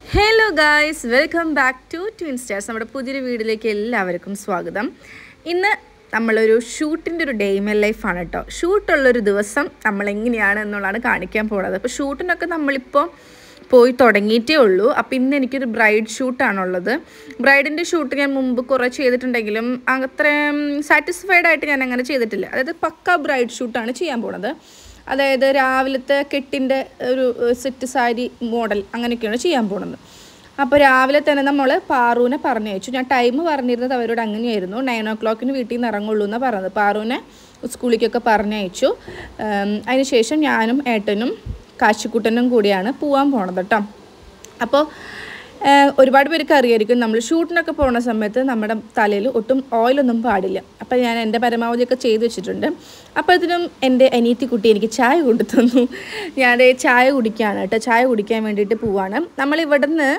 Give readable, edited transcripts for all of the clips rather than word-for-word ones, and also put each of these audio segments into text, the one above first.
Hello guys, welcome back to twin stars. നമ്മുടെ പുതിയൊരു വീഡിയോയിലേക്ക് എല്ലാവർക്കും സ്വാഗതം. ഇന്ന് നമ്മളൊരു ഷൂട്ടിൻ്റെ ഒരു ഡേ ഇൻ മൈ ലൈഫാണ് കേട്ടോ. ഷൂട്ടുള്ളൊരു ദിവസം നമ്മളെങ്ങനെയാണ് എന്നുള്ളതാണ് കാണിക്കാൻ പോകുന്നത്. അപ്പോൾ ഷൂട്ടിനൊക്കെ നമ്മളിപ്പോൾ പോയി തുടങ്ങിയിട്ടേ ഉള്ളൂ. അപ്പോൾ ഇന്ന് എനിക്കൊരു ബ്രൈഡ് ഷൂട്ടാണുള്ളത്. ബ്രൈഡിൻ്റെ ഷൂട്ട് ഞാൻ മുമ്പ് കുറേ ചെയ്തിട്ടുണ്ടെങ്കിലും അത്രയും സാറ്റിസ്ഫൈഡ് ആയിട്ട് ഞാൻ അങ്ങനെ ചെയ്തിട്ടില്ല. അതായത് പക്ക ബ്രൈഡ് ഷൂട്ടാണ് ചെയ്യാൻ പോകുന്നത്. അതായത് രാവിലത്തെ കെട്ടിൻ്റെ ഒരു സെറ്റ് സാരി മോഡൽ അങ്ങനെയൊക്കെയാണ് ചെയ്യാൻ പോകുന്നത്. അപ്പോൾ രാവിലെ തന്നെ നമ്മൾ പാറുവിനെ പറഞ്ഞയച്ചു. ഞാൻ ടൈം പറഞ്ഞിരുന്നത് അവരോട് അങ്ങനെയായിരുന്നു, 9 o'clock വീട്ടിൽ നിന്ന് ഇറങ്ങുള്ളൂ എന്നാണ് പറഞ്ഞത്. പാറുവിനെ സ്കൂളിലേക്കൊക്കെ പറഞ്ഞയച്ചു. അതിനുശേഷം ഞാനും ഏട്ടനും കാശിക്കുട്ടനും കൂടിയാണ് പോകാൻ പോണത് കേട്ടോ. അപ്പോൾ ഒരുപാട് പേർക്ക് അറിയായിരിക്കും, നമ്മൾ ഷൂട്ടിനൊക്കെ പോകുന്ന സമയത്ത് നമ്മുടെ തലയിൽ ഒട്ടും ഓയിലൊന്നും പാടില്ല. അപ്പോൾ ഞാൻ എൻ്റെ പരമാവധിയൊക്കെ ചെയ്ത് വെച്ചിട്ടുണ്ട്. അപ്പോൾ ഇതിനും എൻ്റെ അനിയത്തിക്കുട്ടി എനിക്ക് ചായ കൊണ്ടു തന്നു. ഞാൻ ചായ കുടിക്കുകയാണ് കേട്ടോ. ചായ കുടിക്കാൻ വേണ്ടിയിട്ട് പോവാണ്. നമ്മളിവിടെ നിന്ന്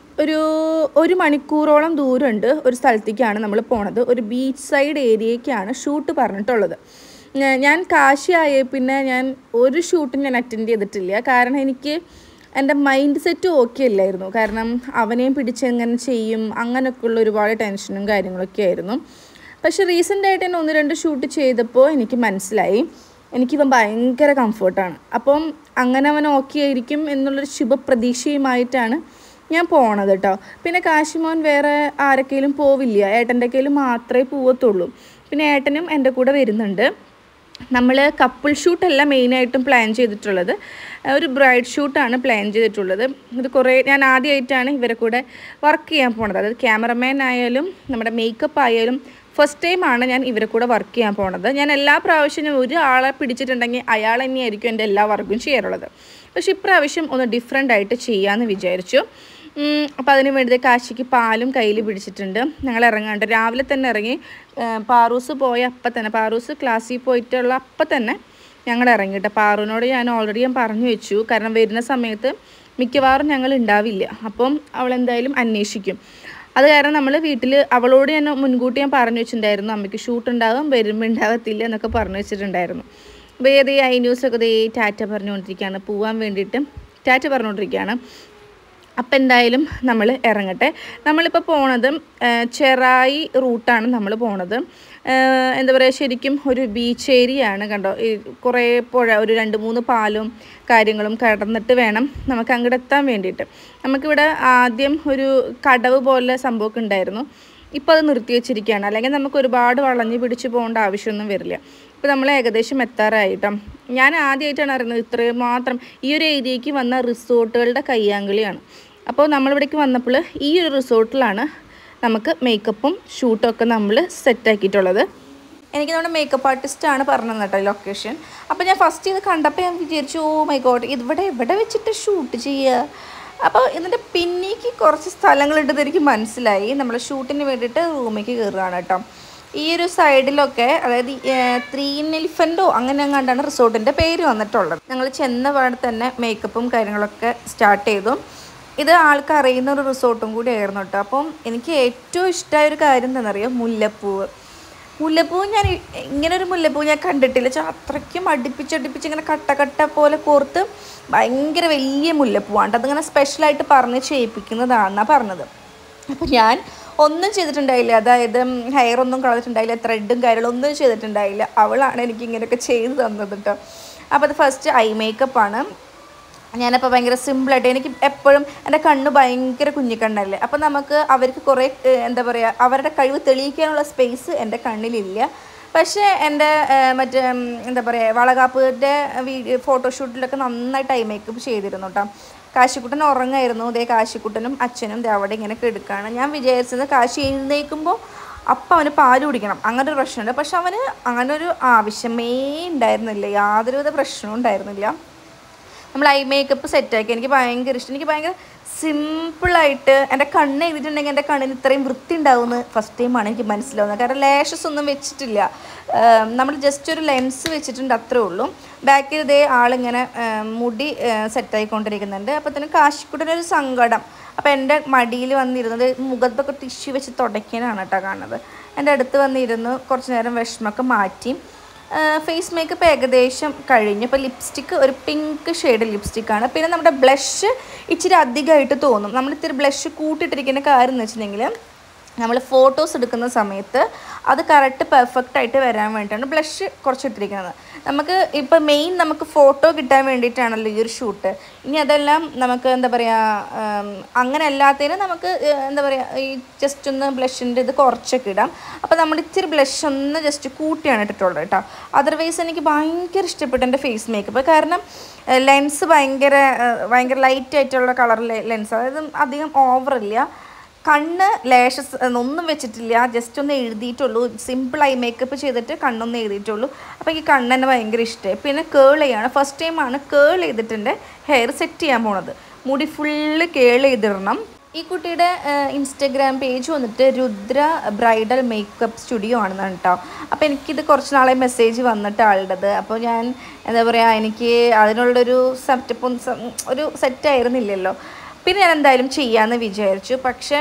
ഒരു മണിക്കൂറോളം ദൂരമുണ്ട് ഒരു സ്ഥലത്തേക്കാണ് നമ്മൾ പോണത്. ഒരു ബീച്ച് സൈഡ് ഏരിയയ്ക്കാണ് ഷൂട്ട് പറഞ്ഞിട്ടുള്ളത്. ഞാൻ കാശിയായ പിന്നെ ഞാൻ ഒരു ഷൂട്ടും ഞാൻ അറ്റൻഡ് ചെയ്തിട്ടില്ല. കാരണം എനിക്ക് എൻ്റെ മൈൻഡ് സെറ്റ് ഓക്കെ അല്ലായിരുന്നു. കാരണം അവനെയും പിടിച്ചെങ്ങനെ ചെയ്യും അങ്ങനെയൊക്കെയുള്ള ഒരുപാട് ടെൻഷനും കാര്യങ്ങളൊക്കെ ആയിരുന്നു. പക്ഷെ റീസെൻ്റായിട്ട് തന്നെ 1-2 ഷൂട്ട് ചെയ്തപ്പോൾ എനിക്ക് മനസ്സിലായി എനിക്കിവൻ ഭയങ്കര കംഫർട്ടാണ്. അപ്പം അങ്ങനെ അവൻ ഓക്കെ ആയിരിക്കും എന്നുള്ളൊരു ശുഭപ്രതീക്ഷയുമായിട്ടാണ് ഞാൻ പോണത് കേട്ടോ. പിന്നെ കാശിമോൻ വേറെ ആരൊക്കെയും പോവില്ല, ഏട്ടൻ്റെ കയ്യിൽ മാത്രമേ പോവത്തുള്ളൂ. പിന്നെ ഏട്ടനും എൻ്റെ കൂടെ വരുന്നുണ്ട്. നമ്മൾ കപ്പിൾ ഷൂട്ടല്ല മെയിനായിട്ടും പ്ലാൻ ചെയ്തിട്ടുള്ളത്, ഒരു ബ്രൈഡ് ഷൂട്ടാണ് പ്ലാൻ ചെയ്തിട്ടുള്ളത്. ഇത് ഞാൻ ആദ്യമായിട്ടാണ് ഇവരെ കൂടെ വർക്ക് ചെയ്യാൻ പോണത്. അതായത് ക്യാമറമാൻ ആയാലും നമ്മുടെ മേക്കപ്പ് ആയാലും ഫസ്റ്റ് ടൈമാണ് ഞാൻ ഇവരെ കൂടെ വർക്ക് ചെയ്യാൻ പോണത്. ഞാൻ എല്ലാ പ്രാവശ്യവും ഒരാളെ പിടിച്ചിട്ടുണ്ടെങ്കിൽ അയാൾ തന്നെയായിരിക്കും എൻ്റെ എല്ലാ വർക്കും ചെയ്യാറുള്ളത്. പക്ഷേ ഇപ്രാവശ്യം ഒന്ന് ഡിഫറെൻ്റ് ആയിട്ട് ചെയ്യാമെന്ന് വിചാരിച്ചു. അപ്പോൾ അതിന് വേണ്ടി കാശിക്ക് പാലും കയ്യിൽ പിടിച്ചിട്ടുണ്ട്. ഞങ്ങൾ ഇറങ്ങാണ്ട് രാവിലെ തന്നെ ഇറങ്ങി. പാറൂസ് പോയ അപ്പം തന്നെ, പാറൂസ് ക്ലാസ്സിൽ പോയിട്ടുള്ള അപ്പം തന്നെ ഞങ്ങൾ ഇറങ്ങിയിട്ട് പാറുവിനോട് ഞാൻ ഓൾറെഡി പറഞ്ഞു വെച്ചു. കാരണം വരുന്ന സമയത്ത് മിക്കവാറും ഞങ്ങൾ ഉണ്ടാവില്ല, അപ്പം അവളെന്തായാലും അന്വേഷിക്കും. അത് കാരണം നമ്മൾ വീട്ടിൽ അവളോട് ഞാൻ മുൻകൂട്ടി പറഞ്ഞു വെച്ചിട്ടുണ്ടായിരുന്നു, അമ്മയ്ക്ക് ഷൂട്ട് ഉണ്ടാകും, വരുമ്പോൾ ഉണ്ടാകത്തില്ല എന്നൊക്കെ പറഞ്ഞു വെച്ചിട്ടുണ്ടായിരുന്നു. അപ്പോൾ ഐ ന്യൂസൊക്കെ ടാറ്റ പറഞ്ഞുകൊണ്ടിരിക്കുകയാണ്, പോകാൻ വേണ്ടിയിട്ട് ടാറ്റ പറഞ്ഞുകൊണ്ടിരിക്കുകയാണ്. അപ്പം എന്തായാലും നമ്മൾ ഇറങ്ങട്ടെ. നമ്മളിപ്പോൾ പോണത് ചെറായി റൂട്ടാണ് നമ്മൾ പോണത്. എന്താ പറയുക, ശരിക്കും ഒരു ബീച്ച് ഏരിയ ആണ് കണ്ടോ. കുറേ പുഴ, ഒരു 2-3 പാലും കാര്യങ്ങളും കടന്നിട്ട് വേണം നമുക്ക് അങ്ങോട്ട് എത്താൻ വേണ്ടിയിട്ട്. നമുക്കിവിടെ ആദ്യം ഒരു കടവ് പോലെ സംഭവമൊക്കെ ഉണ്ടായിരുന്നു. ഇപ്പോൾ അത് നിർത്തി വെച്ചിരിക്കുകയാണ്. അല്ലെങ്കിൽ നമുക്ക് ഒരുപാട് വളഞ്ഞ് പിടിച്ച് പോകേണ്ട ആവശ്യമൊന്നും വരില്ല. ഇപ്പോൾ നമ്മൾ ഏകദേശം എത്താറായിട്ടോ. ഞാൻ ആദ്യമായിട്ടാണ് അറിയുന്നത് ഇത്രയും മാത്രം ഈ ഒരു ഏരിയയ്ക്ക് വന്ന റിസോർട്ടുകളുടെ കയ്യാങ്കളിയാണ്. അപ്പോൾ നമ്മളിവിടേക്ക് വന്നപ്പോൾ ഈ ഒരു റിസോർട്ടിലാണ് നമുക്ക് മേക്കപ്പും ഷൂട്ടും ഒക്കെ നമ്മൾ സെറ്റാക്കിയിട്ടുള്ളത്. എനിക്ക് നമ്മുടെ മേക്കപ്പ് ആർട്ടിസ്റ്റാണ് പറഞ്ഞത് കേട്ടോ ലൊക്കേഷൻ. അപ്പോൾ ഞാൻ ഫസ്റ്റ് ഇത് കണ്ടപ്പോൾ ഞാൻ വിചാരിച്ചു, ഓ മൈ ഗോഡ്, ഇവിടെ വെച്ചിട്ട് ഷൂട്ട് ചെയ്യുക. അപ്പോൾ ഇതിൻ്റെ പിന്നേക്ക് കുറച്ച് സ്ഥലങ്ങളുണ്ടെന്ന് എനിക്ക് മനസ്സിലായി. നമ്മൾ ഷൂട്ടിന് വേണ്ടിയിട്ട് റൂമിലേക്ക് കയറുകയാണ് കേട്ടോ. ഈ ഒരു സൈഡിലൊക്കെ, അതായത് 3 Elephantോ അങ്ങനെ കണ്ടാണ് റിസോർട്ടിൻ്റെ പേര് വന്നിട്ടുള്ളത്. ഞങ്ങൾ ചെന്ന പാടെ തന്നെ മേക്കപ്പും കാര്യങ്ങളൊക്കെ സ്റ്റാർട്ട് ചെയ്തു. ഇത് ആൾക്കറിയുന്ന ഒരു റിസോർട്ടും കൂടി ആയിരുന്നു കേട്ടോ. അപ്പം എനിക്ക് ഏറ്റവും ഇഷ്ടമായൊരു കാര്യം എന്താണെന്നറിയാം, മുല്ലപ്പൂവ് ഞാൻ ഇങ്ങനൊരു മുല്ലപ്പൂ ഞാൻ കണ്ടിട്ടില്ല. അത്രയ്ക്കും അടുപ്പിച്ച് ഇങ്ങനെ കട്ട പോലെ കോർത്ത് ഭയങ്കര വലിയ മുല്ലപ്പൂവാണ്. അതിങ്ങനെ സ്പെഷ്യലായിട്ട് പറഞ്ഞ് ചെയ്യിപ്പിക്കുന്നതാണെന്നാണ് പറഞ്ഞത്. അപ്പോൾ ഞാൻ ഒന്നും ചെയ്തിട്ടുണ്ടായില്ല, അതായത് ഹെയർ ഒന്നും കളഞ്ഞിട്ടുണ്ടായില്ല, ത്രെഡും കാര്യങ്ങളൊന്നും ചെയ്തിട്ടുണ്ടായില്ല. അവളാണ് എനിക്ക് ഇങ്ങനെയൊക്കെ ചെയ്ത് തന്നത് കേട്ടോ. അപ്പോൾ അത് ഫസ്റ്റ് ഐ മേക്കപ്പാണ്. ഞാനപ്പോൾ ഭയങ്കര സിമ്പിളായിട്ട്, എനിക്ക് എപ്പോഴും എൻ്റെ കണ്ണ് ഭയങ്കര കുഞ്ഞിക്കണ്ണല്ലേ. അപ്പോൾ നമുക്ക് അവർക്ക് കുറേ എന്താ പറയുക, അവരുടെ കഴിവ് തെളിയിക്കാനുള്ള സ്പേസ് എൻ്റെ കണ്ണിലില്ല. പക്ഷേ എൻ്റെ മറ്റേ എന്താ പറയുക, വളകാപ്പിൻ്റെ ഫോട്ടോഷൂട്ടിലൊക്കെ നന്നായിട്ട് ഐ മേക്കപ്പ് ചെയ്തിരുന്നു കേട്ടോ. കാശിക്കുട്ടൻ ഉറങ്ങായിരുന്നു. കാശിക്കുട്ടനും അച്ഛനും അവിടെ ഇങ്ങനെ എടുക്കുകയാണ്. ഞാൻ വിചാരിച്ചത് കാശി എഴുന്നേൽക്കുമ്പോൾ അപ്പം അവന് പാല് കുടിക്കണം, അങ്ങനെ ഒരു പ്രശ്നമുണ്ട്. പക്ഷെ അവന് അങ്ങനൊരു ആവശ്യമേ ഉണ്ടായിരുന്നില്ല, യാതൊരുവിധ പ്രശ്നവും ഉണ്ടായിരുന്നില്ല. നമ്മൾ ഐ മേക്കപ്പ് സെറ്റാക്കി. എനിക്ക് ഭയങ്കര ഇഷ്ടം. എനിക്ക് ഭയങ്കര സിമ്പിളായിട്ട് എൻ്റെ കണ്ണ് എഴുതിയിട്ടുണ്ടെങ്കിൽ എൻ്റെ കണ്ണിന് ഇത്രയും വൃത്തി ഉണ്ടാവുമെന്ന് ഫസ്റ്റ് ടൈമാണ് എനിക്ക് മനസ്സിലാവുന്നത്. കാരണം ലാഷസ് ഒന്നും വെച്ചിട്ടില്ല, നമ്മൾ ജസ്റ്റ് ഒരു ലെൻസ് വെച്ചിട്ടുണ്ട്, അത്രേ ഉള്ളൂ. ബാക്കിൽ ആളിങ്ങനെ മുടി സെറ്റായിക്കൊണ്ടിരിക്കുന്നുണ്ട്. അപ്പോൾ തന്നെ കാശിക്കുട്ടനൊരു സങ്കടം. അപ്പോൾ എൻ്റെ മടിയിൽ വന്നിരുന്നത് മുഖത്തൊക്കെ ടിഷ്യൂ വെച്ച് തുടയ്ക്കാനാണ് കേട്ടോ കാണുന്നത്. എൻ്റെ അടുത്ത് വന്നിരുന്നു കുറച്ച് നേരം വിഷമമൊക്കെ മാറ്റി. ഫേസ് മേക്കപ്പ് ഏകദേശം കഴിഞ്ഞു. ഇപ്പോൾ ലിപ്സ്റ്റിക്ക് ഒരു പിങ്ക് ഷെയ്ഡ് ലിപ്സ്റ്റിക്കാണ്. പിന്നെ നമ്മുടെ ബ്ലഷ് ഇച്ചിരി അധികമായിട്ട് തോന്നും. നമ്മൾ ഇത്തിരി ബ്ലഷ് കൂട്ടിയിട്ടിരിക്കുന്ന കാര്യം എന്ന് വെച്ചിട്ടുണ്ടെങ്കിൽ നമ്മൾ ഫോട്ടോസ് എടുക്കുന്ന സമയത്ത് അത് കറക്റ്റ് പെർഫെക്റ്റായിട്ട് വരാൻ വേണ്ടിയിട്ടാണ് ബ്ലഷ് കുറച്ചിട്ടിരിക്കുന്നത്. നമുക്ക് ഇപ്പോൾ മെയിൻ നമുക്ക് ഫോട്ടോ കിട്ടാൻ വേണ്ടിയിട്ടാണല്ലോ ഈ ഒരു ഷൂട്ട്. ഇനി അതെല്ലാം നമുക്ക് എന്താ പറയുക, അങ്ങനെ അല്ലാത്തതിന് നമുക്ക് എന്താ പറയുക ഈ ജസ്റ്റ് ഒന്ന് ബ്ലഷിൻ്റെ ഇത് കുറച്ചൊക്കെ ഇടാം. അപ്പോൾ നമ്മൾ ഇച്ചിരി ബ്ലഷ് ഒന്ന് ജസ്റ്റ് കൂട്ടിയാണ് ഇട്ടിട്ടുള്ളത് കേട്ടോ. അതർവൈസ് എനിക്ക് ഭയങ്കര ഇഷ്ടപ്പെട്ടു എൻ്റെ ഫേസ് മേക്കപ്പ്. കാരണം ലെൻസ് ഭയങ്കര ലൈറ്റ് ആയിട്ടുള്ള കളർ ലെൻസ്, അതായത് അധികം ഓവറില്ല. കണ്ണ് ലേഷസ് ഒന്നും വെച്ചിട്ടില്ല, ജസ്റ്റ് ഒന്ന് എഴുതിയിട്ടുള്ളൂ. സിമ്പിൾ ഐ മേക്കപ്പ് ചെയ്തിട്ട് കണ്ണൊന്നും എഴുതിയിട്ടുള്ളൂ. അപ്പോൾ എനിക്ക് കണ്ണ് തന്നെ ഭയങ്കര ഇഷ്ടമായി. പിന്നെ കേൾ ചെയ്യാണ്, ഫസ്റ്റ് ടൈമാണ് കേൾ ചെയ്തിട്ടുണ്ട് ഹെയർ സെറ്റ് ചെയ്യാൻ പോണത്. മുടി ഫുള്ള് കേൾ ചെയ്തിടണം. ഈ കുട്ടിയുടെ ഇൻസ്റ്റഗ്രാം പേജ് വന്നിട്ട് രുദ്ര ബ്രൈഡൽ മേക്കപ്പ് സ്റ്റുഡിയോ ആണെന്നാണ് കേട്ടോ. അപ്പോൾ എനിക്കിത് കുറച്ച് നാളെ മെസ്സേജ് വന്നിട്ട് ആളുടേത്. അപ്പോൾ ഞാൻ എന്താ പറയുക, എനിക്ക് അതിനുള്ളൊരു ഒരു സെറ്റായിരുന്നില്ലല്ലോ. പിന്നെ ഞാൻ എന്തായാലും ചെയ്യാമെന്ന് വിചാരിച്ചു. പക്ഷേ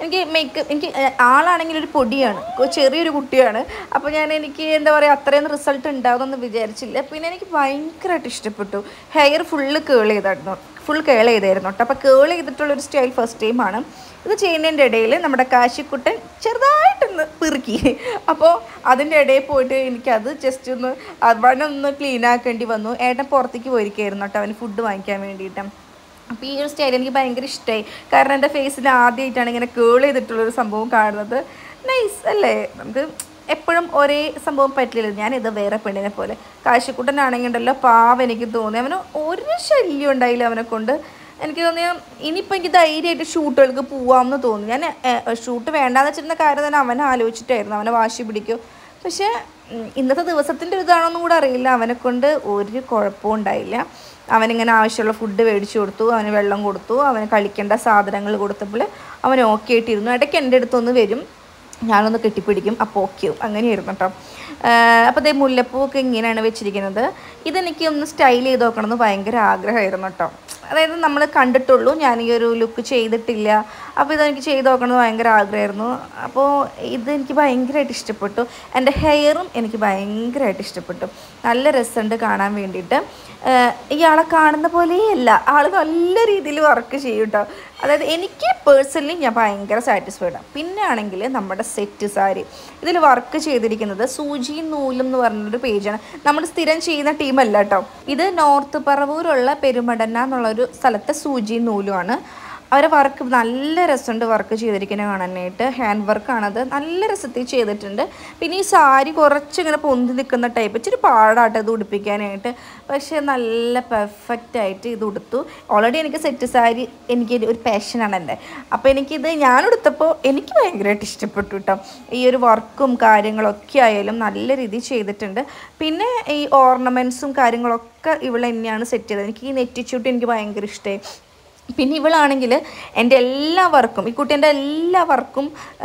എനിക്ക് ആളാണെങ്കിൽ ഒരു പൊടിയാണ്, ചെറിയൊരു കുട്ടിയാണ്. അപ്പോൾ എനിക്ക് എന്താ പറയുക അത്രയൊന്നും റിസൾട്ട് ഉണ്ടാകുമെന്ന് വിചാരിച്ചില്ല. പിന്നെ എനിക്ക് ഭയങ്കരമായിട്ട് ഇഷ്ടപ്പെട്ടു. ഹെയർ ഫുൾ കേൾ ചെയ്തായിരുന്നു കേട്ടോ. അപ്പോൾ കേൾ ചെയ്തിട്ടുള്ളൊരു സ്റ്റൈൽ ഫസ്റ്റ് ടൈമാണ്. ഇത് ചെയ്യുന്നതിൻ്റെ ഇടയിൽ നമ്മുടെ കാശിക്കുട്ടൻ ചെറുതായിട്ടൊന്ന് പെറുക്കി. അപ്പോൾ അതിൻ്റെ ഇടയിൽ പോയിട്ട് എനിക്കത് ജസ്റ്റ് അവനൊന്ന് ക്ലീൻ ആക്കേണ്ടി വന്നു. ഏട്ടൻ പുറത്തേക്ക് പോയിരിക്കുകയായിരുന്നു കേട്ടോ, അവന് ഫുഡ് വാങ്ങിക്കാൻ വേണ്ടിയിട്ട്. അപ്പോൾ ഈ ഒരു സ്റ്റൈൽ എനിക്ക് ഭയങ്കര ഇഷ്ടമായി. കാരണം എൻ്റെ ഫേസിൽ ആദ്യമായിട്ടാണ് ഇങ്ങനെ കേൾ ചെയ്തിട്ടുള്ളൊരു സംഭവം കാണുന്നത്. നൈസ് അല്ലേ? നമുക്ക് എപ്പോഴും ഒരേ സംഭവം പറ്റില്ല. ഞാനിത് വേറെ പെണ്ണിനെ പോലെ. കാശിക്കുട്ടനാണെങ്കിൽ ഉണ്ടല്ലോ പാവം എനിക്ക് തോന്നി. അവന് ഒരു ശല്യം ഉണ്ടായില്ല അവനെ കൊണ്ട്. എനിക്ക് തോന്നിയ ഇനിയിപ്പോൾ എനിക്ക് ധൈര്യമായിട്ട് ഷൂട്ടുകൾക്ക് പോവാമെന്ന് തോന്നി. ഞാൻ ഷൂട്ട് വേണ്ടാന്ന് വെച്ചിരുന്ന കാര്യം തന്നെ അവനെ ആലോചിച്ചിട്ടായിരുന്നു, അവനെ വാശി പിടിക്കും. പക്ഷേ ഇന്നത്തെ ദിവസത്തിൻ്റെ ഇതാണോന്നും കൂടെ അറിയില്ല, അവനെ കൊണ്ട് ഒരു കുഴപ്പവും ഉണ്ടായില്ല. അവനിങ്ങനെ ആവശ്യമുള്ള ഫുഡ് മേടിച്ചു കൊടുത്തു, അവന് വെള്ളം കൊടുത്തു, അവന് കളിക്കേണ്ട സാധനങ്ങൾ കൊടുത്തപ്പോൾ അവൻ ഓക്കെ ആയിട്ടിരുന്നു. ഇടയ്ക്ക് എൻ്റെ അടുത്തൊന്ന് വരും, ഞാനൊന്ന് കെട്ടിപ്പിടിക്കും, അപ്പോൾ ഓക്കെ അങ്ങനെയായിരുന്നു കേട്ടോ. അപ്പോൾ അതേ മുല്ലപ്പൂവൊക്കെ ഇങ്ങനെയാണ് വെച്ചിരിക്കുന്നത്. ഇതെനിക്ക് ഒന്ന് സ്റ്റൈൽ ചെയ്ത് നോക്കണമെന്ന് ഭയങ്കര ആഗ്രഹമായിരുന്നു കേട്ടോ. അതായത് നമ്മൾ കണ്ടിട്ടുള്ളൂ, ഞാൻ ഈ ഒരു ലുക്ക് ചെയ്തിട്ടില്ല. അപ്പോൾ ഇതെനിക്ക് ചെയ്ത് നോക്കണമെന്ന് ഭയങ്കര ആഗ്രഹമായിരുന്നു. അപ്പോൾ ഇതെനിക്ക് ഭയങ്കരമായിട്ട് ഇഷ്ടപ്പെട്ടു. എൻ്റെ ഹെയറും എനിക്ക് ഭയങ്കരമായിട്ട് ഇഷ്ടപ്പെട്ടു. നല്ല രസമുണ്ട് കാണാൻ വേണ്ടിയിട്ട്. ഇയാളെ കാണുന്ന പോലെയല്ല, ആൾ നല്ല രീതിയിൽ വർക്ക് ചെയ്യും കേട്ടോ. അതായത് എനിക്ക് പേഴ്സണലി ഞാൻ ഭയങ്കര സാറ്റിസ്ഫൈഡാണ്. പിന്നെ ആണെങ്കിൽ നമ്മുടെ സെറ്റ് സാരി, ഇതിൽ വർക്ക് ചെയ്തിരിക്കുന്നത് സൂചിയും നൂലും എന്ന് പറഞ്ഞൊരു പേജാണ്. നമ്മൾ സ്ഥിരം ചെയ്യുന്ന ടീമല്ല കേട്ടോ. ഇത് നോർത്ത് പറവൂരുള്ള പെരുമടന്ന എന്നുള്ളൊരു സ്ഥലത്തെ സൂചിയും നൂലുമാണ്. അവരെ വർക്ക് നല്ല രസമുണ്ട്, വർക്ക് ചെയ്തിരിക്കുന്നത് കാണാനായിട്ട്. ഹാൻഡ് വർക്കാണത്, നല്ല രസത്തിൽ ചെയ്തിട്ടുണ്ട്. പിന്നെ ഈ സാരി കുറച്ചിങ്ങനെ പൊന്തി നിൽക്കുന്ന ടൈപ്പ്, ഇച്ചിരി പാടായിട്ട് ഇത് ഉടുപ്പിക്കാനായിട്ട്. പക്ഷേ നല്ല പെർഫെക്റ്റായിട്ട് ഇത് ഉടുത്തു. ഓൾറെഡി എനിക്ക് സെറ്റ് സാരി എനിക്ക് ഒരു പാഷനാണ് എൻ്റെ. അപ്പോൾ എനിക്കിത് ഞാനെടുത്തപ്പോൾ എനിക്ക് ഭയങ്കരമായിട്ട് ഇഷ്ടപ്പെട്ടു കേട്ടോ. ഈ ഒരു വർക്കും കാര്യങ്ങളൊക്കെ ആയാലും നല്ല രീതിയിൽ ചെയ്തിട്ടുണ്ട്. പിന്നെ ഈ ഓർണമെൻറ്റ്സും കാര്യങ്ങളൊക്കെ ഇവിടെ തന്നെയാണ് സെറ്റ് ചെയ്തത്. എനിക്ക് ഈ നെറ്റിച്ചൂട്ട് എനിക്ക് ഭയങ്കര ഇഷ്ടമായി. പിന്നെ ഇവളാണെങ്കിൽ എൻ്റെ എല്ലാ വർക്കും, ഈ കുട്ടീൻ്റെ എല്ലാ വർക്കും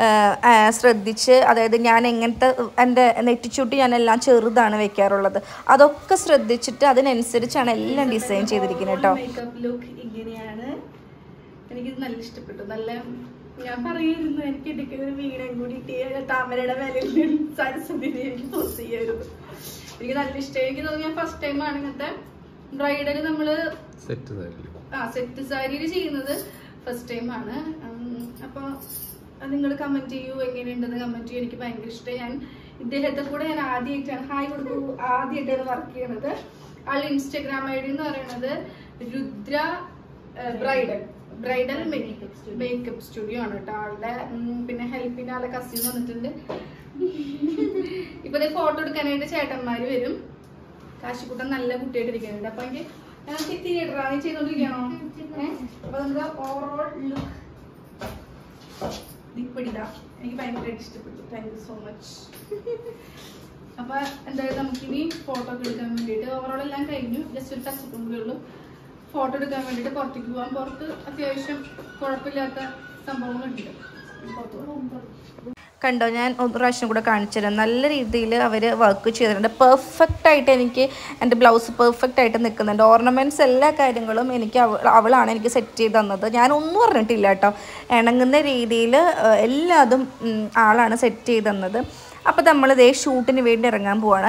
ശ്രദ്ധിച്ച്, അതായത് ഞാൻ എങ്ങനത്തെ എൻ്റെ നെറ്റിച്ചൂട്ടി ഞാനെല്ലാം ചെറുതാണ് വെക്കാറുള്ളത്, അതൊക്കെ ശ്രദ്ധിച്ചിട്ട് അതിനനുസരിച്ചാണ് എല്ലാം ഡിസൈൻ ചെയ്തിരിക്കുന്നത് കേട്ടോ. മേക്കപ്പ് ലുക്ക് ഇങ്ങനെയാണ്. എനിക്കിത് നല്ല ഇഷ്ടപ്പെട്ടു. നല്ല ഞാൻ പറയുന്നു, എനിക്ക് എടുക്കുന്ന ഒരു വീണയും കൂടി താമരയുടെ മേലിൽ സരസ്വതി എനിക്ക് പോസ്റ്റ് ചെയ്യായിരുന്നു. എനിക്ക് നല്ല ഇഷ്ടമായി. എനിക്ക് തോന്നി ഞാൻ ഫസ്റ്റ് ടൈമാണ് ഇങ്ങനത്തെ ബ്രൈഡൽ നമ്മള് സെറ്റ് സാരിയിൽ ചെയ്യുന്നത് ഫസ്റ്റ് ടൈമാണ്. അപ്പോൾ നിങ്ങൾ കമൻറ്റ് ചെയ്യൂ, എങ്ങനെയുണ്ടെന്ന് കമൻറ്റ് ചെയ്യൂ. എനിക്ക് ഭയങ്കര ഇഷ്ടമായി. ഞാൻ ഇദ്ദേഹത്തെ കൂടെ ഞാൻ ആദ്യമായിട്ടാണ് ആദ്യമായിട്ടാണ് വർക്ക് ചെയ്യണത്. ആളുടെ ഇൻസ്റ്റഗ്രാം ഐ ഡി എന്ന് പറയുന്നത് രുദ്ര ബ്രൈഡൽ മേക്കപ്പ് സ്റ്റുഡിയോ ആണ് കേട്ടോ ആളുടെ. പിന്നെ ഹെൽപ്പിന് ആളുടെ കസിൻ വന്നിട്ടുണ്ട്. ഇപ്പൊ ഫോട്ടോ എടുക്കാനായിട്ട് ചേട്ടന്മാര് വരും. കാശിക്കുട്ടൻ നല്ല കുട്ടിയായിട്ടിരിക്കുന്നുണ്ട്. അപ്പൊ എനിക്ക് തിയേറ്റർ നീ ചെയ്തോണ്ടിരിക്കണോ? അപ്പൊ നമുക്ക് ഓവറോൾ ലുക്ക് ദിപ്പടിതാ. എനിക്ക് ഭയങ്കരമായിട്ട് ഇഷ്ടപ്പെട്ടു. Thank you so much. അപ്പൊ എന്തായാലും നമുക്കിനി ഫോട്ടോ ഒക്കെ എടുക്കാൻ വേണ്ടിയിട്ട് ഓവറോൾ എല്ലാം കഴിഞ്ഞു. ജസ്റ്റ് ഒരു ടച്ചപ്പും കൂടെ ഉള്ളൂ. ഫോട്ടോ എടുക്കാൻ വേണ്ടിയിട്ട് പുറത്തേക്ക് പോകാം. പുറത്ത് അത്യാവശ്യം കുഴപ്പമില്ലാത്ത സംഭവങ്ങളുണ്ട്. കണ്ടോ, ഞാൻ ഒരു പ്രാവശ്യം കൂടെ കാണിച്ചു തരാം. നല്ല രീതിയിൽ അവർ വർക്ക് ചെയ്തിട്ടുണ്ട്. പെർഫെക്റ്റായിട്ട് എനിക്ക് എൻ്റെ ബ്ലൗസ് പെർഫെക്റ്റായിട്ട് നിൽക്കുന്നുണ്ട്. ഓർണമെൻറ്റ്സ് എല്ലാ കാര്യങ്ങളും എനിക്ക് അവളാണ് എനിക്ക് സെറ്റ് ചെയ്ത് തന്നത്. ഞാനൊന്നും പറഞ്ഞിട്ടില്ല കേട്ടോ. ഇണങ്ങുന്ന രീതിയിൽ എല്ലാതും ആളാണ് സെറ്റ് ചെയ്ത് തന്നത്. അപ്പോൾ നമ്മളിതേ ഷൂട്ടിന് വേണ്ടി ഇറങ്ങാൻ പോവാണ്.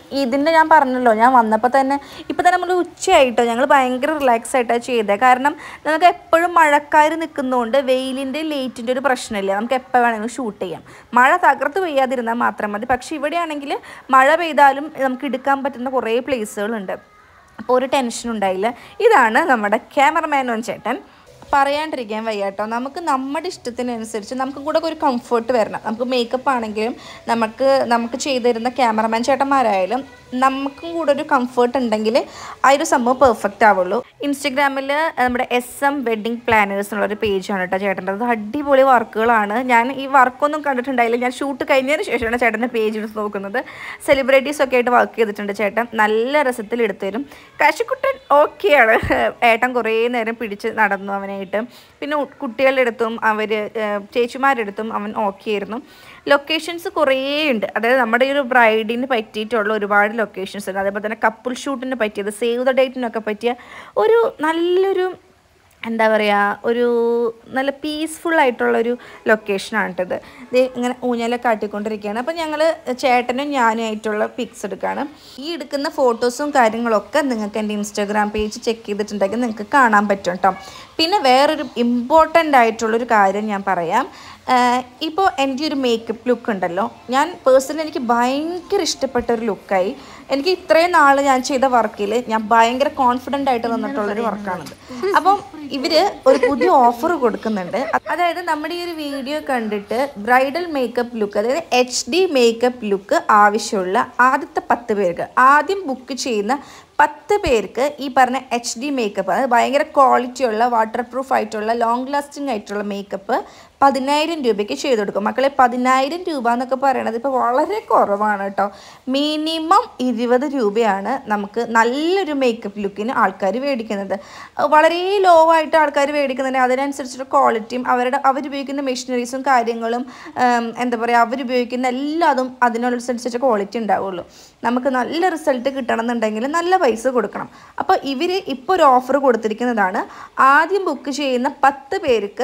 ഞാൻ പറഞ്ഞല്ലോ, ഞാൻ വന്നപ്പോൾ തന്നെ ഇപ്പോൾ തന്നെ നമ്മൾ ഉച്ചയായിട്ടോ, ഞങ്ങൾ ഭയങ്കര റിലാക്സ് ആയിട്ടാണ് ചെയ്തത്. കാരണം നമുക്ക് എപ്പോഴും മഴക്കാർ നിൽക്കുന്നതുകൊണ്ട് വെയിലിൻ്റെ ലൈറ്റിൻ്റെ ഒരു പ്രശ്നമില്ല, നമുക്ക് എപ്പോൾ വേണമെങ്കിലും ഷൂട്ട് ചെയ്യാം. മഴ തകർത്ത് പെയ്യാതിരുന്നാൽ മാത്രം മതി. പക്ഷേ ഇവിടെയാണെങ്കിൽ മഴ പെയ്താലും നമുക്ക് എടുക്കാൻ പറ്റുന്ന കുറേ പ്ലേസുകളുണ്ട്, അപ്പോൾ ഒരു ടെൻഷനും ഉണ്ടായില്ല. ഇതാണ് നമ്മുടെ ക്യാമറമാനോൻ ചേട്ടൻ. പറയാണ്ടിരിക്കാൻ വയ്യ കേട്ടോ. നമുക്ക് നമ്മുടെ ഇഷ്ടത്തിനനുസരിച്ച് നമുക്കും കൂടെ ഒരു കംഫർട്ട് വരണം. നമുക്ക് മേക്കപ്പ് ആണെങ്കിലും നമുക്ക് ചെയ്തു തരുന്ന ക്യാമറമാൻ ചേട്ടന്മാരായാലും നമുക്കും കൂടെ ഒരു കംഫർട്ട് ഉണ്ടെങ്കിൽ ആ ഒരു സംഭവം പെർഫെക്റ്റ് ആവുള്ളൂ. ഇൻസ്റ്റഗ്രാമിൽ നമ്മുടെ SM വെഡ്ഡിങ് പ്ലാനേഴ്സ് എന്നുള്ളൊരു പേജാണ് കേട്ടോ ചേട്ടൻ്റെ. അത് അടിപൊളി വർക്കുകളാണ്. ഞാൻ ഈ വർക്കൊന്നും കണ്ടിട്ടുണ്ടായില്ല, ഞാൻ ഷൂട്ട് കഴിഞ്ഞതിന് ശേഷമാണ് ചേട്ടൻ്റെ പേജ് എടുത്ത് നോക്കുന്നത്. സെലിബ്രിറ്റീസൊക്കെ ആയിട്ട് വർക്ക് ചെയ്തിട്ടുണ്ട് ചേട്ടൻ, നല്ല രസത്തിൽ എടുത്തു തരും. കാശിക്കുട്ടൻ ഓക്കെയാണ്, ഏട്ടൻ കുറേ നേരം പിടിച്ച് നടന്നു അവനായിട്ട്. പിന്നെ കുട്ടികളുടെ അടുത്തും ചേച്ചിമാരുടെ അടുത്തും അവൻ ഓക്കെ ആയിരുന്നു. ലൊക്കേഷൻസ് കുറേ ഉണ്ട്, അതായത് നമ്മുടെ ഈ ഒരു ബ്രൈഡിന് പറ്റിയിട്ടുള്ള ഒരുപാട് ലൊക്കേഷൻസ് ഉണ്ട്. അതേപോലെ തന്നെ കപ്പിൾ ഷൂട്ടിന് പറ്റിയത്, സേവ് ദ ഡേറ്റിനൊക്കെ പറ്റിയ ഒരു നല്ലൊരു എന്താ പറയുക, ഒരു നല്ല പീസ്ഫുള്ളായിട്ടുള്ളൊരു ലൊക്കേഷനാണ് കേട്ടത്. ഇത് ഇങ്ങനെ ഊഞ്ഞാലൊക്കെ കാട്ടിക്കൊണ്ടിരിക്കുകയാണ്. അപ്പോൾ ഞങ്ങൾ ചേട്ടനും ഞാനുമായിട്ടുള്ള പിക്സ് എടുക്കുകയാണ്. ഈ എടുക്കുന്ന ഫോട്ടോസും കാര്യങ്ങളൊക്കെ നിങ്ങൾക്ക് എൻ്റെ ഇൻസ്റ്റാഗ്രാം പേജ് ചെക്ക് ചെയ്തിട്ടുണ്ടെങ്കിൽ നിങ്ങൾക്ക് കാണാൻ പറ്റും കേട്ടോ. പിന്നെ വേറൊരു ഇമ്പോർട്ടൻ്റ് ആയിട്ടുള്ളൊരു കാര്യം ഞാൻ പറയാം. ഇപ്പോൾ എൻ്റെ ഒരു മേക്കപ്പ് ലുക്ക് ഉണ്ടല്ലോ, ഞാൻ പേഴ്സണലി എനിക്ക് ഭയങ്കര ഇഷ്ടപ്പെട്ട ഒരു ലുക്കായി. എനിക്ക് ഇത്രയും നാൾ ഞാൻ ചെയ്ത വർക്കിൽ ഞാൻ ഭയങ്കര കോൺഫിഡൻ്റ് ആയിട്ട് നിന്നിട്ടുള്ളൊരു വർക്കാണത്. അപ്പം ഇവർ ഒരു പുതിയ ഓഫർ കൊടുക്കുന്നുണ്ട്. അതായത് നമ്മുടെ ഈ ഒരു വീഡിയോ കണ്ടിട്ട് ബ്രൈഡൽ മേക്കപ്പ് ലുക്ക്, അതായത് HD മേക്കപ്പ് ലുക്ക് ആവശ്യമുള്ള ആദ്യത്തെ 10 പേർക്ക്, ആദ്യം ബുക്ക് ചെയ്യുന്ന 10 പേർക്ക് ഈ പറഞ്ഞ HD മേക്കപ്പ്, അതായത് ഭയങ്കര ക്വാളിറ്റിയുള്ള വാട്ടർ പ്രൂഫ് ആയിട്ടുള്ള ലോങ് ലാസ്റ്റിംഗ് ആയിട്ടുള്ള മേക്കപ്പ് 10,000 രൂപയ്ക്ക് ചെയ്ത് കൊടുക്കും. മക്കളെ 10,000 രൂപ എന്നൊക്കെ പറയണത് ഇപ്പോൾ വളരെ കുറവാണ് കേട്ടോ. മിനിമം 20 രൂപയാണ് നമുക്ക് നല്ലൊരു മേക്കപ്പ് ലുക്കിന് ആൾക്കാർ മേടിക്കുന്നത്. വളരെ ലോ ആയിട്ട് ആൾക്കാർ മേടിക്കുന്നതിന് അതിനനുസരിച്ചുള്ള ക്വാളിറ്റിയും അവരുപയോഗിക്കുന്ന മെഷീനറീസും കാര്യങ്ങളും എന്താ പറയുക, അവരുപയോഗിക്കുന്ന എല്ലാതും അതിനനുസരിച്ച ക്വാളിറ്റി ഉണ്ടാവുള്ളൂ. നമുക്ക് നല്ല റിസൾട്ട് കിട്ടണം എന്നുണ്ടെങ്കിൽ നല്ല പൈസ കൊടുക്കണം. അപ്പോൾ ഇവർ ഇപ്പോൾ ഒരു ഓഫർ കൊടുത്തിരിക്കുന്നതാണ്. ആദ്യം ബുക്ക് ചെയ്യുന്ന 10 പേർക്ക്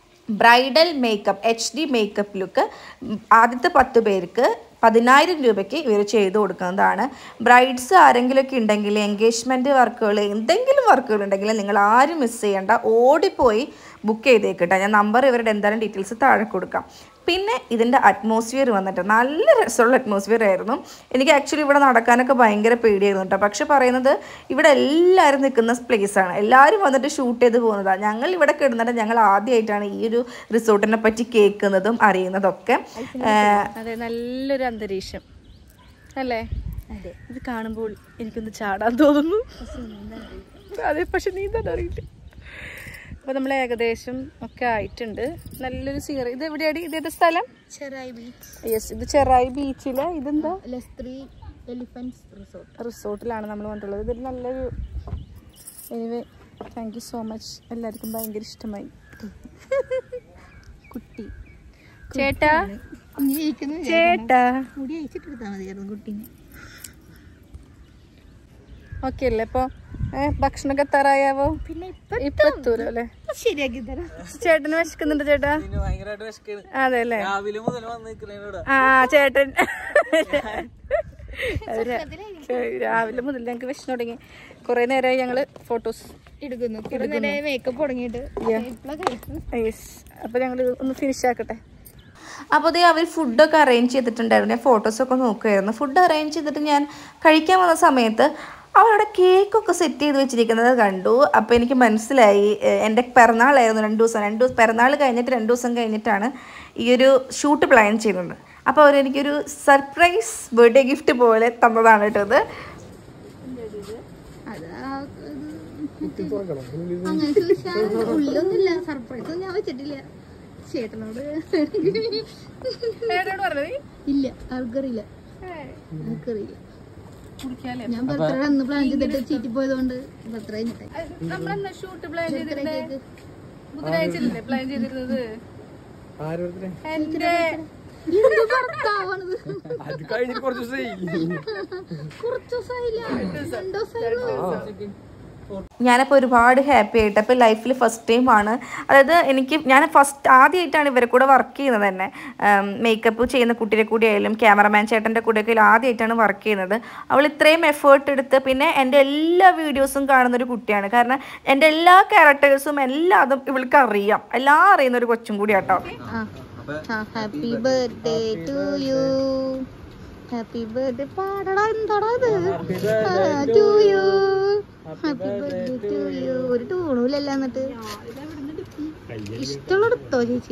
bridal makeup HD makeup look ആദ്യത്തെ 10 പേർക്ക് 10,000 രൂപയ്ക്ക് ഇവർ ചെയ്ത് കൊടുക്കുന്നതാണ്. ബ്രൈഡ്സ് ആരെങ്കിലുമൊക്കെ ഉണ്ടെങ്കിൽ, എൻഗേജ്മെൻറ്റ് വർക്കുകൾ, എന്തെങ്കിലും വർക്കുകൾ ഉണ്ടെങ്കിൽ നിങ്ങൾ ആരും മിസ് ചെയ്യേണ്ട, ഓടിപ്പോയി ബുക്ക് ചെയ്തേക്കട്ടെ. ഞാൻ നമ്പർ ഇവരുടെ എന്തായാലും ഡീറ്റെയിൽസ് താഴെ കൊടുക്കാം. പിന്നെ ഇതിൻ്റെ അറ്റ്മോസ്ഫിയർ വന്നിട്ട് നല്ല രസമുള്ള അറ്റ്മോസ്ഫിയർ ആയിരുന്നു. എനിക്ക് ആക്ച്വലി ഇവിടെ നടക്കാനൊക്കെ ഭയങ്കര പേടിയായിരുന്നു കേട്ടോ. പക്ഷെ പറയുന്നത് ഇവിടെ എല്ലാവരും നിൽക്കുന്ന പ്ലേസാണ്, എല്ലാവരും വന്നിട്ട് ഷൂട്ട് ചെയ്ത് പോകുന്നതാണ്. ഞങ്ങൾ ഇവിടെ കിടന്നിട്ട് ഞങ്ങൾ ആദ്യമായിട്ടാണ് ഈ ഒരു റിസോർട്ടിനെ പറ്റി കേൾക്കുന്നതും അറിയുന്നതൊക്കെ. അതെ, നല്ലൊരു അന്തരീക്ഷം അല്ലേ? അതെ, ഇത് കാണുമ്പോൾ എനിക്കൊന്ന് ചാടാൻ തോന്നുന്നു. അതെ, പക്ഷെ നീന്താൻ അറിയില്ല. അപ്പോൾ നമ്മൾ ഏകദേശം ഒക്കെ ആയിട്ടുണ്ട്. നല്ലൊരു സീനറി. ഇത് എവിടെയാണ്? ഇതേത് സ്ഥലം? ചെറായി ബീച്ച്. യെസ്, ഇത് ചെറായി ബീച്ചിലെ ഇതെന്താ ലെസ്ത്രി എലിഫൻസ് റിസോർട്ടിലാണ് നമ്മൾ വന്നിട്ടുള്ളത്. ഇതൊരു നല്ലൊരു anyway thank you so much. എല്ലാവർക്കും ഭയങ്കര ഇഷ്ടമായി. കുട്ടി ചേട്ടാ ചേട്ടാ മുടി അയച്ചിട്ടെടുത്താൽ മതിയായിരുന്നു കുട്ടീനെ. ഓക്കെ അല്ലേ? അപ്പോൾ ഭക്ഷണമൊക്കെ എത്താറായാവോ? പിന്നെ ഇപ്പൊ എത്തൂലോ അല്ലേ? ശരിയാക്കി തരാം. ചേട്ടന് വിശക്കുന്നുണ്ട് ചേട്ടാ? അതെ അല്ലേ? ആ ചേട്ടൻ രാവിലെ മുതൽ ഞങ്ങൾക്ക് വിശന്ന് തുടങ്ങി. കുറെ നേരമായി ഞങ്ങള് ഫോട്ടോസ് എടുക്കുന്നു, മേക്കപ്പ് തുടങ്ങിയിട്ട്. അപ്പൊ ഞങ്ങൾ ഒന്ന് ഫിനിഷ് ആക്കട്ടെ. അപ്പോൾ അതേ അവർ ഫുഡൊക്കെ അറേഞ്ച് ചെയ്തിട്ടുണ്ടായിരുന്നു. ഞാൻ ഫോട്ടോസൊക്കെ നോക്കുമായിരുന്നു. ഫുഡ് അറേഞ്ച് ചെയ്തിട്ട് ഞാൻ കഴിക്കാൻ വന്ന സമയത്ത് അവരവിടെ കേക്കൊക്കെ സെറ്റ് ചെയ്ത് വെച്ചിരിക്കുന്നത് കണ്ടു. അപ്പോൾ എനിക്ക് മനസ്സിലായി എൻ്റെ പിറന്നാളായിരുന്നു. 2 ദിവസം പിറന്നാൾ കഴിഞ്ഞിട്ട് 2 ദിവസം കഴിഞ്ഞിട്ടാണ് ഈ ഒരു ഷൂട്ട് പ്ലാൻ ചെയ്യുന്നത്. അപ്പോൾ അവരെനിക്കൊരു സർപ്രൈസ് ബർത്ത്ഡേ ഗിഫ്റ്റ് പോലെ തന്നതാണ് കേട്ടോ ഇത്. അങ്ങനെ ചോദിച്ചാൽ ഉള്ളൊന്നുമില്ല, സർപ്രൈസ് ഞാൻ വെച്ചിട്ടില്ല. ചേട്ടനോട് ഇല്ല, ആർക്കറിയില്ല. ഞാൻ ബർത്ത്ഡേ അന്ന് പ്ലാൻ ചെയ്തിട്ട് ചീറ്റി പോയതുകൊണ്ട് ബർത്ത്ഡേ കുറച്ചു ദിവസമായില്ല, 2 ദിവസമായിരുന്നു. ഞാനപ്പോൾ ഒരുപാട് ഹാപ്പി ആയിട്ട് അപ്പോൾ ലൈഫിൽ ഫസ്റ്റ് ടൈമാണ്. അതായത് ഞാൻ ആദ്യമായിട്ടാണ് ഇവരെ കൂടെ വർക്ക് ചെയ്യുന്നത് തന്നെ. മേക്കപ്പ് ചെയ്യുന്ന കുട്ടിയുടെ കൂടെ ആയാലും ക്യാമറമാൻ ചേട്ടൻ്റെ കൂടെയൊക്കെ ആദ്യമായിട്ടാണ് വർക്ക് ചെയ്യുന്നത്. അവൾ ഇത്രയും എഫേർട്ട് എടുത്ത് പിന്നെ എൻ്റെ എല്ലാ വീഡിയോസും കാണുന്നൊരു കുട്ടിയാണ്. കാരണം എൻ്റെ എല്ലാ ക്യാരക്ടേഴ്സും എല്ലാതും ഇവൾക്ക് അറിയാം. എല്ലാം അറിയുന്ന ഒരു കൊച്ചും കൂടി കേട്ടോ. Happy birthday to you, happy birthday പാടടാ എന്താടാ ഇത് to you, happy birthday to you. ഒരു ടൂണൂലല്ല എന്നിട്ട് ഇഷ്ടമുള്ളടത്തോ ചേച്ചി?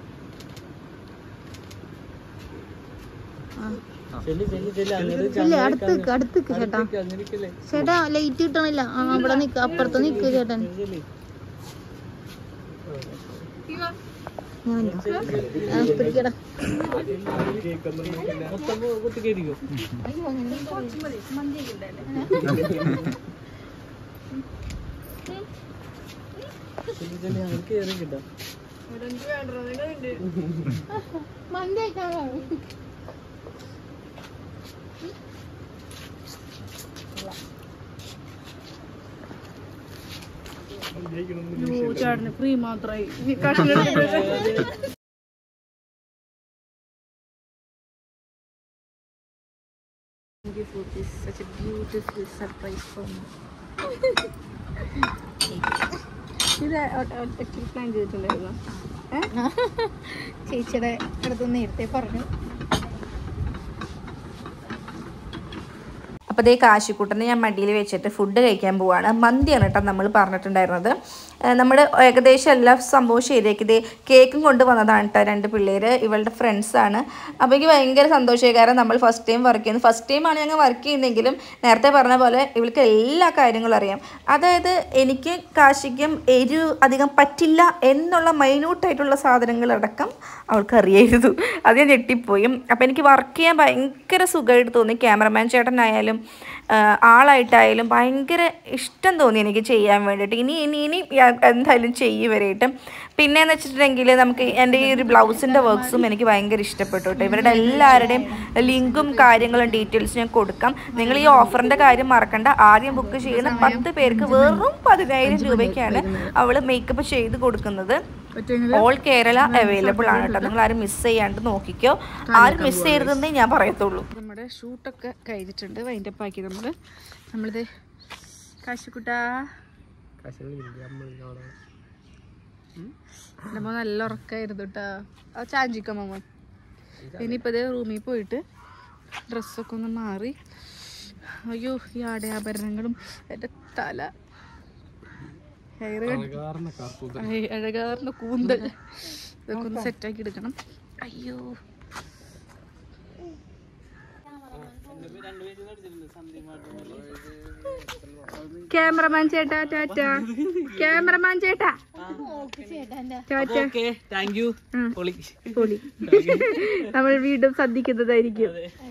അടുത്തേക്ക് ചേട്ടാ. ചേട്ടാ ലൈറ്റ് കിട്ടണില്ല. അവിടെ നിക്ക, അപ്പുറത്ത് നിക്ക് ചേട്ടൻ. പിടിക്കടാ. ചേട്ടന് ഫ്രീ മാത്രമായി. Such a beautiful surprise for me. ഇത് ആക്ച്വലി പ്ലാൻ ചെയ്തിട്ടുണ്ടായിരുന്നു. ചേച്ചിയുടെ അടുത്ത് നേരത്തെ പറഞ്ഞു. അപ്പോൾ അതേ കാശിക്കുട്ടനെ ഞാൻ മടിയിൽ വെച്ചിട്ട് ഫുഡ് കഴിക്കാൻ പോവാണ്. മന്തിയാണ് കേട്ടോ നമ്മൾ പറഞ്ഞിട്ടുണ്ടായിരുന്നത്. നമ്മുടെ ഏകദേശം എല്ലാ സംഭവവും ശരിയാക്കി. ഇതേ കേക്കും കൊണ്ട് വന്നതാണ് കേട്ടോ 2 പിള്ളേർ, ഇവളുടെ ഫ്രണ്ട്സാണ്. അപ്പോൾ എനിക്ക് ഭയങ്കര സന്തോഷമായി. കാരണം നമ്മൾ ഫസ്റ്റ് ടൈം വർക്ക് ചെയ്യുന്നത്. ഫസ്റ്റ് ടൈമാണ് ഞങ്ങൾ വർക്ക് ചെയ്യുന്നതെങ്കിലും നേരത്തെ പറഞ്ഞ പോലെ ഇവൾക്ക് എല്ലാ കാര്യങ്ങളും അറിയാം. അതായത് എനിക്ക് കാശിക്കും എരിവ് അധികം പറ്റില്ല എന്നുള്ള മൈന്യൂട്ടായിട്ടുള്ള സാധനങ്ങളടക്കം അവൾക്ക് അറിയായിരുന്നു. അത് ഞാൻ ഞെട്ടിപ്പോയി. അപ്പോൾ എനിക്ക് വർക്ക് ചെയ്യാൻ ഭയങ്കര സുഖമായിട്ട് തോന്നി. ക്യാമറമാൻ ചേട്ടനായാലും ആളായിട്ടായാലും ഭയങ്കര ഇഷ്ടം തോന്നി എനിക്ക് ചെയ്യാൻ വേണ്ടിയിട്ട്. ഇനി എന്തായാലും ചെയ്യുവരായിട്ട്. പിന്നെയെന്ന് വെച്ചിട്ടുണ്ടെങ്കിൽ നമുക്ക് എൻ്റെ ഈ ഒരു ബ്ലൗസിൻ്റെ വർക്ക്സും എനിക്ക് ഭയങ്കര ഇഷ്ടപ്പെട്ടു കേട്ടോ. ഇവരുടെ എല്ലാവരുടെയും ലിങ്കും കാര്യങ്ങളും ഡീറ്റെയിൽസ് ഞാൻ കൊടുക്കാം. നിങ്ങൾ ഈ ഓഫറിൻ്റെ കാര്യം മറക്കണ്ട. ആദ്യം ബുക്ക് ചെയ്യുന്ന 10 പേർക്ക് വെറും 10,000 രൂപയ്ക്കാണ് അവൾ മേക്കപ്പ് ചെയ്ത് കൊടുക്കുന്നത്. ഓൾ കേരള അവൈലബിൾ ആണ് കേട്ടോ. നിങ്ങൾ ആരും മിസ് ചെയ്യാണ്ട് നോക്കിക്കോ. ആരും മിസ് ചെയ്യരുതെന്നേ ഞാൻ പറയത്തുള്ളൂ. നമ്മുടെ ഷൂട്ടൊക്കെ കഴിഞ്ഞിട്ടുണ്ട്. വൈൻഡപ്പ് ആക്കി നമ്മളിത് കാശിക്കുട്ടാ നമ്മൾ നല്ല ഉറക്കായിരുന്നു കേട്ടോ. ചാഞ്ചിക്കോ മോൻ. ഇനിയിപ്പോൾ ഇതേ റൂമിൽ പോയിട്ട് ഡ്രസ്സൊക്കെ ഒന്ന് മാറി. അയ്യോ ഈ ആടയാഭരണങ്ങളും എൻ്റെ തല ഹെയർ അഴകാർന്ന കൂന്തൽ ഇതൊക്കെ ഒന്ന് സെറ്റാക്കി എടുക്കണം. അയ്യോ ക്യാമറമാൻ ചേട്ടാ ടാറ്റ. ക്യാമറമാൻ ചേട്ടാ പൊളി. നമ്മൾ വീണ്ടും ശ്രദ്ധിക്കുന്നതായിരിക്കും.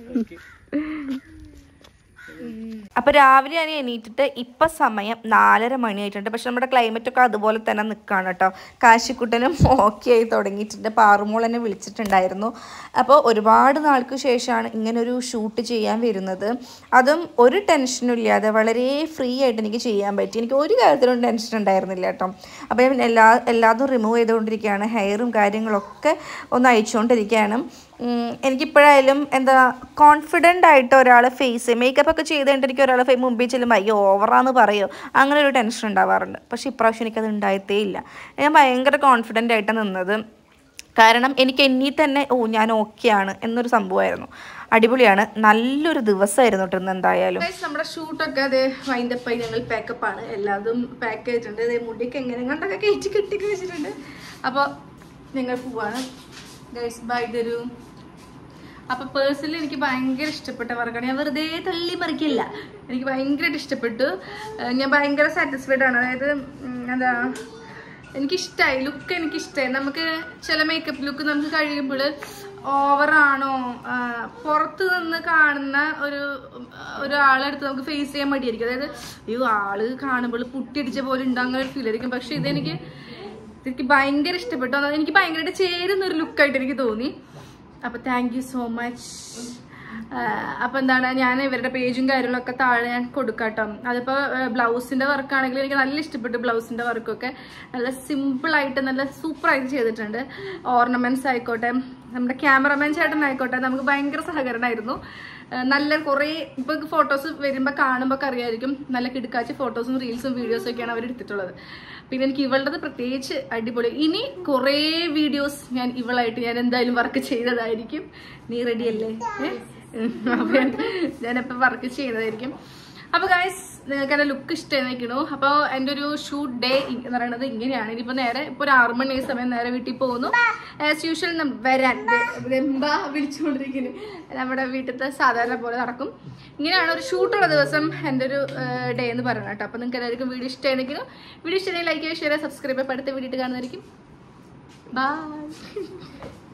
അപ്പോൾ രാവിലെ ഞാൻ എണീറ്റിട്ട് ഇപ്പം സമയം 4:30 മണിയായിട്ടുണ്ട്. പക്ഷെ നമ്മുടെ ക്ലൈമറ്റൊക്കെ അതുപോലെ തന്നെ നിൽക്കുകയാണ് കേട്ടോ. കാശിക്കുട്ടനും ഓക്കെ ആയി തുടങ്ങിയിട്ടുണ്ട്. പാറുമോൾ എന്നെ വിളിച്ചിട്ടുണ്ടായിരുന്നു. അപ്പോൾ ഒരുപാട് നാൾക്ക് ശേഷമാണ് ഇങ്ങനൊരു ഷൂട്ട് ചെയ്യാൻ വരുന്നത്. അതും ഒരു ടെൻഷനും ഇല്ലാതെ വളരെ ഫ്രീ ആയിട്ട് എനിക്ക് ചെയ്യാൻ പറ്റി. എനിക്ക് ഒരു കാര്യത്തിലും ടെൻഷൻ ഉണ്ടായിരുന്നില്ല കേട്ടോ. അപ്പോൾ ഞാൻ എല്ലാതും റിമൂവ് ചെയ്തുകൊണ്ടിരിക്കുകയാണ്. ഹെയറും കാര്യങ്ങളൊക്കെ ഒന്ന് അയച്ചുകൊണ്ടിരിക്കുകയാണ്. എനിക്കിപ്പോഴായാലും എന്താ കോൺഫിഡൻ്റ് ആയിട്ട് ഒരാളെ ഫേസ് മേക്കപ്പ് ഒക്കെ ചെയ്തുകൊണ്ട് എനിക്ക് ഒരാളെ മുമ്പിൽ ചെല്ലുമ്പോൾ അയ്യോ ഓവറാന്ന് പറയുമോ അങ്ങനെ ഒരു ടെൻഷൻ ഉണ്ടാവാറുണ്ട്. പക്ഷേ ഇപ്രാവശ്യം എനിക്കത് ഉണ്ടായിട്ടേ ഇല്ല. ഞാൻ ഭയങ്കര കോൺഫിഡൻ്റ് ആയിട്ടാണ് നിന്നത്. കാരണം എനിക്ക് എന്നീ തന്നെ ഞാൻ ഓക്കെയാണ് എന്നൊരു സംഭവമായിരുന്നു. അടിപൊളിയാണ്. നല്ലൊരു ദിവസമായിരുന്നു കേട്ടോ എന്തായാലും. നമ്മുടെ ഷൂട്ടൊക്കെ അതേ വൈൻഡപ്പായി. ഞങ്ങൾ പാക്കപ്പാണ്. എല്ലാതും പാക്ക് ചെയ്തിട്ടുണ്ട്. അതേ മുടിയൊക്കെ എങ്ങനെ കണ്ടൊക്കെ കയറ്റി കെട്ടി വെച്ചിട്ടുണ്ട്. അപ്പോൾ ഞങ്ങൾ പോവാണ് ഗൈസ്. ബൈ തരൂ. അപ്പോൾ പേഴ്സണലി എനിക്ക് ഭയങ്കര ഇഷ്ടപ്പെട്ട വർക്കാണ്. ഞാൻ വെറുതെ തള്ളി മറിക്കില്ല. എനിക്ക് ഭയങ്കരമായിട്ട് ഇഷ്ടപ്പെട്ടു. ഞാൻ ഭയങ്കര സാറ്റിസ്ഫൈഡ് ആണ്. അതായത് എന്താ എനിക്കിഷ്ടമായി. ലുക്ക് എനിക്കിഷ്ടമായി. നമുക്ക് ചില മേക്കപ്പ് ലുക്ക് നമുക്ക് കഴിയുമ്പോൾ ഓവറാണോ പുറത്ത് നിന്ന് കാണുന്ന ഒരാളെടുത്ത് നമുക്ക് ഫേസ് ചെയ്യാൻ മടിയായിരിക്കും. അതായത് അയ്യോ ആള് കാണുമ്പോൾ പുട്ടിയടിച്ച പോലെ ഉണ്ട് അങ്ങനെ ഒരു ഫീൽ ആയിരിക്കും. പക്ഷെ എനിക്ക് ഭയങ്കര ഇഷ്ടപ്പെട്ടു. എനിക്ക് ഭയങ്കരമായിട്ട് ചേരുന്നൊരു ലുക്കായിട്ട് എനിക്ക് തോന്നി. അപ്പോൾ താങ്ക് യു സോ മച്ച്. അപ്പോൾ എന്താണ് ഞാൻ ഇവരുടെ പേജും കാര്യങ്ങളൊക്കെ താഴെ ഞാൻ കൊടുക്കാം കേട്ടോ. അതിപ്പോൾ ബ്ലൗസിൻ്റെ വർക്കാണെങ്കിൽ എനിക്ക് നല്ല ഇഷ്ടപ്പെട്ടു. ബ്ലൗസിൻ്റെ വർക്കൊക്കെ നല്ല സിമ്പിളായിട്ട് നല്ല സൂപ്പറായിട്ട് ചെയ്തിട്ടുണ്ട്. ഓർണമെൻറ്റ്സ് ആയിക്കോട്ടെ, നമ്മുടെ ക്യാമറമാൻ ചേട്ടനായിക്കോട്ടെ, നമുക്ക് ഭയങ്കര സഹകരണമായിരുന്നു. നല്ല കുറേ ഇപ്പോൾ ഫോട്ടോസ് വരുമ്പോൾ കാണുമ്പോൾ അറിയായിരിക്കും നല്ല കിടുക്കാച്ച ഫോട്ടോസും റീൽസും വീഡിയോസും ഒക്കെയാണ് അവർ എടുത്തിട്ടുള്ളത്. പിന്നെ എനിക്ക് ഇവളുടേത് പ്രത്യേകിച്ച് അടിപൊളി. ഇനി കുറേ വീഡിയോസ് ഞാൻ ഇവളായിട്ട് ഞാൻ എന്തായാലും വർക്ക് ചെയ്തതായിരിക്കും. നീ റെഡിയല്ലേ? അപ്പോൾ ഞാനിപ്പോൾ വർക്ക് ചെയ്യുന്നതായിരിക്കും. അപ്പോൾ ഗൈസ്, നിങ്ങൾക്ക് എൻ്റെ ലുക്ക് ഇഷ്ടമായിരിക്കണു. അപ്പോൾ എൻ്റെ ഒരു ഷൂട്ട് ഡേ എന്ന് പറയുന്നത് ഇങ്ങനെയാണ്. ഇനിയിപ്പോൾ നേരെ ഇപ്പോൾ ഒരു 6 മണി സമയം നേരെ വീട്ടിൽ പോകുന്നു. ആസ് യൂഷ്വൽ വരാൻ എന്താ വിളിച്ചുകൊണ്ടിരിക്കുന്നു. നമ്മുടെ വീട്ടിലത്തെ സാധാരണ പോലെ നടക്കും. ഇങ്ങനെയാണ് ഒരു ഷൂട്ടുള്ള ദിവസം എൻ്റെ ഒരു ഡേ എന്ന് പറയുന്നത് കേട്ടോ. അപ്പോൾ നിങ്ങൾക്ക് എല്ലാവർക്കും വീഡിയോ ഇഷ്ടമായിരിക്കുന്നു. വീഡിയോ ഇഷ്ടമായി ലൈക്ക് ചെയ്യുക, ഷെയർ ചെയ്യുക, സബ്സ്ക്രൈബ് ചെയ്യുക. അടുത്ത വീഡിയോ കാണുന്നതായിരിക്കും. ബൈ.